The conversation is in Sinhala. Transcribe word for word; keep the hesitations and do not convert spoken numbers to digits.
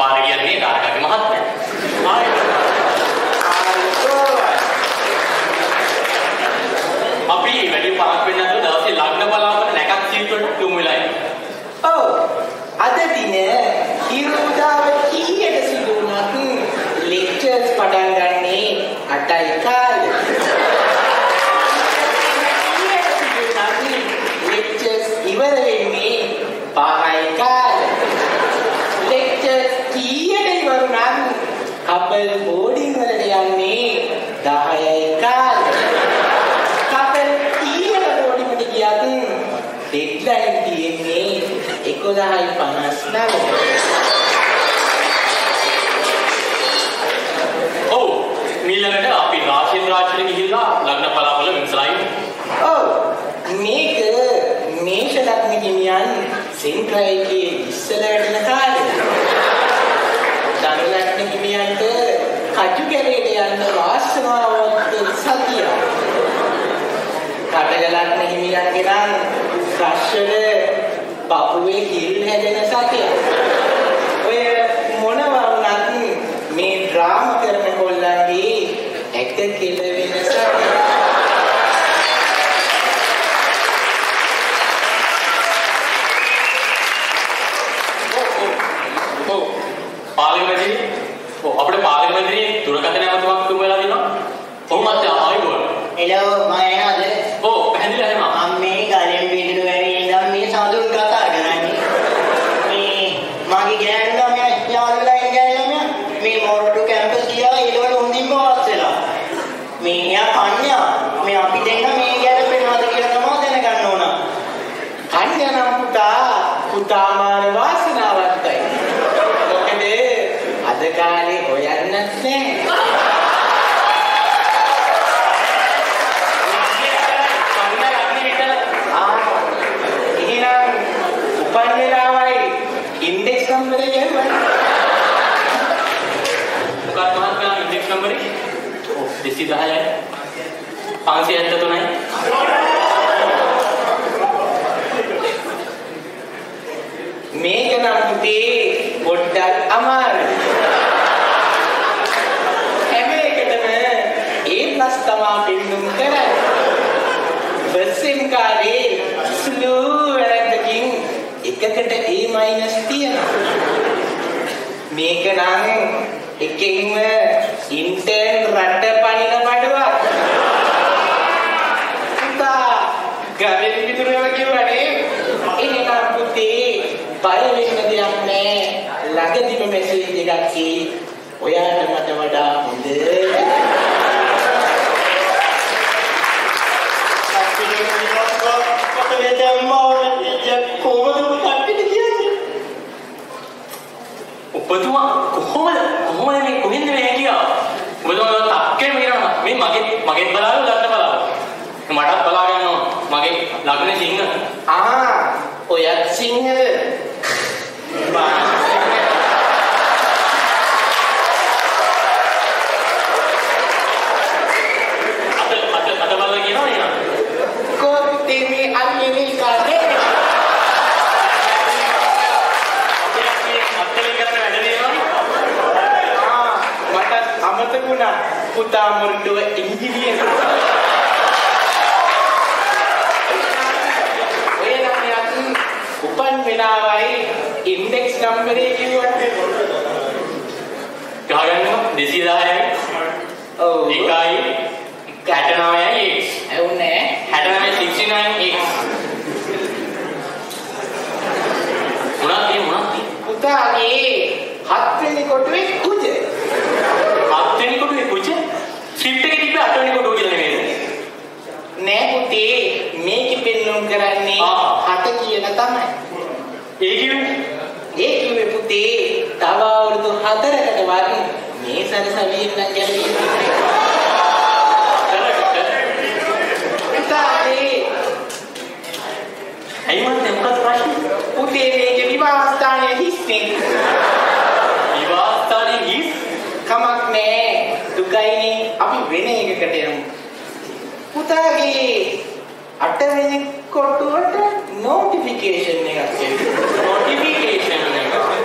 පාර කියන්නේ තාරකාගේ මහත්මයා. ආයි. අපි වැඩි පාරක් වෙන්න නැතුව දවසේ ලග්න බලාපොරොත්තු නැකත් සීට්ට යොමු වෙලා ඉන්නේ. ඔව්. අද දින හිරුදාව කීයට සිදු වුණත් ලෙක්චර්ස් පටන් ගන්නේ අටයි කාලේ. ලෙක්චර්ස් ඉවර වෙන්නේ පහයි කාලේ. ලෙක්චර්ස් කීයට ඉවර නම් කපල් බෝඩින් වලට යන්නේ දහයයි කාලේ. කපල් කීයට බෝඩින් වලට ගියත් ඩෙඩ්ලයින් තියෙන්නේ එකොළහයි පනස් නවය. ඔව් ඊළඟට අපි රාශින් රාශියට ගිහිල්ලා ලග්න බලාපොරොත්තු විමසලා ඉන්නේ. ඔව් මේක මේෂ ලග්න හිමියන් සෙන්ට්‍රයිකේ ඉස්සර වැඩින කාලේ. ධනු ලග්න හිමියන්ට කජු කැලේට යන්න වාසනාවන්ත සතිය. කටක ලග්න හිමියන්ගේ නම් ශ්‍රශ්වල පපුවේ හිල් හැදෙන සතිය. ඔය මොනවා වුණත් මේ ඩ්‍රාමා කරන කොල්ලන්ගේ එක කෙල වෙන සතිය. ඔව් පාර්ලිමේන්තුවේ ඔව් අපේ පාර්ලිමේන්තුවේ දුරකථන ඇමතුමක් තුමු වෙලා දිනවා. ඔව් මත් ආයිබෝල්. එළව මම එනවාද? ඔව් පැහැදිලිලා එනවා. මම මේ ගලෙන් බින්දුන වෙරි ඉඳන් මේ සඳුන් කතා කරන්නේ. මේ මගේ ගෑනු ළමයා යාළුවලා ඉන්න ගෑනු ළමයා මේ මොරටු කැම්පස් ගියා ඒවල හොඳින් පාස් වෙලා. මේ යා කන්‍යා මේ අපි දෙන්න මේ ගැලපෙනවද කියලා තමයි දැනගන්න ඕන. කන්‍යා නම් පුතා පුතාමාර වාසනාවන්තයි. මොකද අද කාලේ හොයන්නත් නැහැ. इंडेक्स नंबर है ये මොකක්ද මහත්මයා ඉන්ඩෙක්ස් නම්බරේ? ඔව් දෙසිය දහයයි. පන්සිය හැත්තෑ තුනයි. මේක නම් පුතේ පොඩ්ඩක් අමාරුයි. හැම එකටම A+ තමා පින්දුම් කරන්නේ. බස්සින් කාලේ ස්ලෝ වැරද්දකින් එකකට A- තියෙනවා. මේක නම් එකකින්ම ඉන්ටර්න් රට පනින බඩුවක්. පුතා ගමෙන් විතරම කිව්වනේ. එහෙනම් පුතේ බය වෙන්න දෙයක් නැහැ. ළඟදිම මෙසේජ් එකක් කී. ඔයාට මට වඩා හොඳ. ඔබතුමා කොහොමද කොහොමද මේ කොහෙන්ද මේ ගියා? ඔබතුමා තක්කේ මිරනවා. මේ මගේ මගෙත් බලාගෙන ලග්න බලාගෙන. මටත් බලා ගන්නවා. මගේ ලග්න සිංහ. ආ ඔයත් සිංහද? අත අත අත බලලා කියනවා නේද? කොත්තේ මේ අල්ලේ කාරේ. අමතකුණා පුතා මුරුඩුව ඉංජිනේර. ඔය නම් යත් උපන් වෙලාවයි ඉන්ඩෙක්ස් නම්බරේ කිව්වට ගහගන්නවා දෙසිය දහයයි. ඔව් එකයි හැට නවයයි x. ඇවුනේ හැට නවය එක්ස්ටි නයින් x. මොනවද මේ මොනවද? පුතාගේ හත් වෙනි කොටුවේ කුජ. හත් වෙනි කොටුවේ කුජ? ස්ක්‍රිප්ට් එකේ තිබ්බ අට වෙනි කොටුව කියලා නෙමෙයිද? නෑ පුතේ මේකෙ පෙන්වුම් කරන්නේ හත කියන තමයි. ඒ කිව්වේ ඒ කිව්වේ පුතේ තව අවුරුදු හතරකට වගේ මේ සරසවියෙන් නම් ගැලවෙන්නේ. පුතාගේ ඇයි මන්ද මොකක්ද ප්‍රශ්නේ? පුතේ මේකේ විවාහ ස්ථානයේ හිස්නේ. විවාහ ස්ථානයේ හිස්? කමක් නෑ දුකයිනේ අපි වෙන එකකට යමු. පුතාගේ අටවෙනි කොටුවට notification එකක් එනවා. notification එකක්.